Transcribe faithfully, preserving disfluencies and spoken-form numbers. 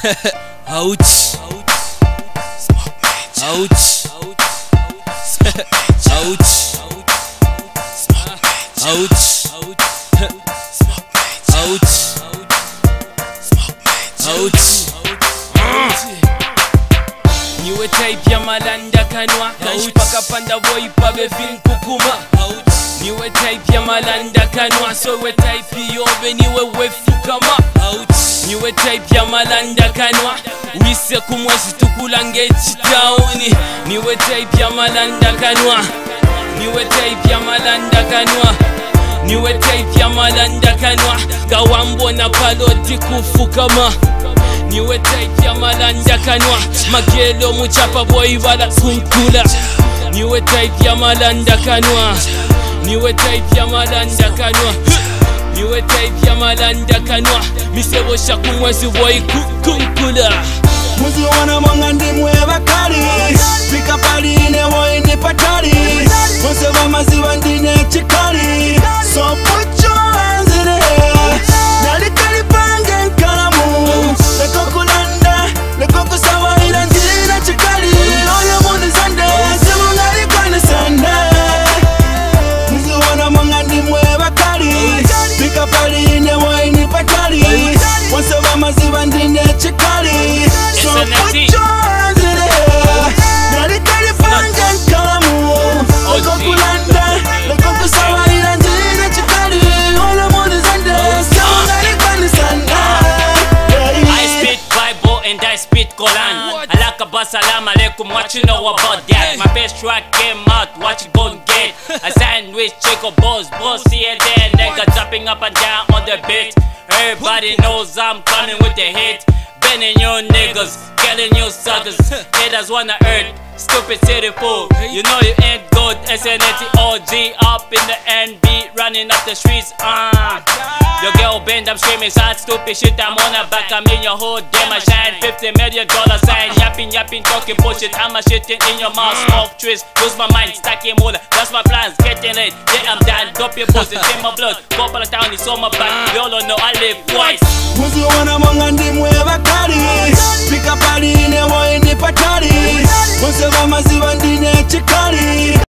Ouch. Ouch. Ouch. Ouch. Ouch. Ouch. Niwe type ya malanda kanwa kanshipaka panda boy pabe fin kukuma. Niwe type ya malanda kanwa so we type yobe niwe wefukama. Niwe type ya malanda kanwa wise kumwezi tukulange chitaoni. Niwe type ya malanda kanwa. Niwe type ya malanda kanwa. Niwe type ya malanda kanwa gawambo na paloti kufukama. Niwe type ya malanda kanwa magelo muchapa boy bala kunkula. Niwe type ya malanda kanwa. Niwe type ya malanda kanwa. Niwe type ya malanda kanwa misebo shakumwezi boy kunkula. Muzi wana mwanga ndi mweba kali pika pali ne boy ni patali Mose ba maziwa ndine chikali. So put your hands in the air. Nali kali pange nkalamu leko kulanda leko kusawa ila ndina chikali. Oya mundi sande simu ngali kwane sande. Muzi wana mwanga ndi mweba kali pika pali ne boy ni patali Mose ba maziwa ndine chikali. So put your hands in the air. Nali kali pange nkalamu leko kulanda leko kusawa ila ndina chikali. Oya mundi sande simu ngali kwane sande. I spit Bible and I spit Quran. Alaka salam alaikum, what you know about that? My best track came out, what you gon' get? A sandwich, chico balls, boss here there, nigga jumping up and down on the beat. Everybody knows I'm coming with the hit. Bending you niggas, killing you suckers. Haters wanna hurt, stupid city fool. You know you ain't good. S N L T O G up in the N B, running up the streets. Uh. Your girl bend, I'm screaming sad stupid shit. I'm on her back, I'm in your hood, damn I shine. Fifty million dollar sign, yapping, yapping, talking bullshit. I'm a shitting in your mouth, smoke trees. Lose my mind, stacking moolah. That's my plans, getting late. Yeah, I'm done. Drop your pussy, in my blood. Go for the town, it's on my back. You all know I live twice. Muzi wana mwanga ndi mweba kali pika pali ne boy ni patali Mose ba maziwa ndine chikali.